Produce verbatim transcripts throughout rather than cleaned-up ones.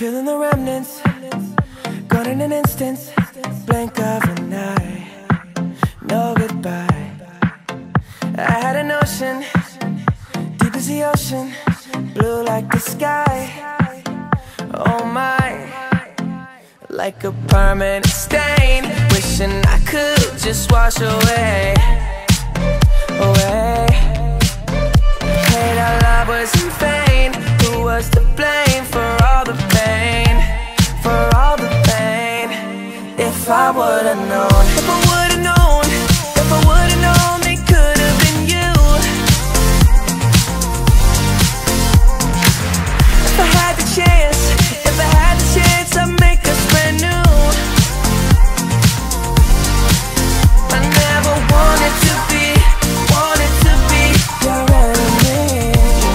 Feeling the remnants, gone in an instant, blink of an eye, no goodbye. I had a notion, deep as the ocean, blue like the sky. Oh my, like a permanent stain, wishing I could just wash away, away. Hate our love was in vain. Who was to blame for all the pain, for all the pain? If I would've known, if I would've known, if I would've known it could've been you. If I had the chance, if I had the chance, I'd make us brand new. I never wanted to be, wanted to be your enemy.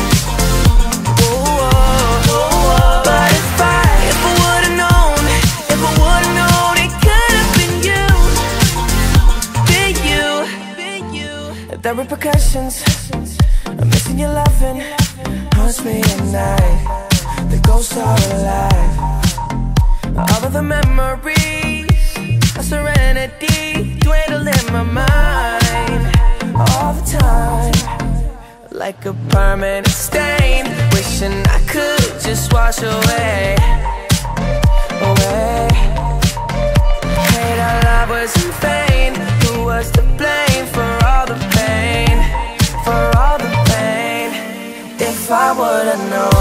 But if I, if I would've known, if I would've known it could've been you, been you, been you. The repercussions, I'm missing your loving, haunts me at night. The ghosts are alive. All of the memories of serenity dwindle in my mind all the time, like a permanent stain, wishing I could just wash away, away. Hate our love was in vain. Who was to blame for all the pain, for all the pain? If I would've known.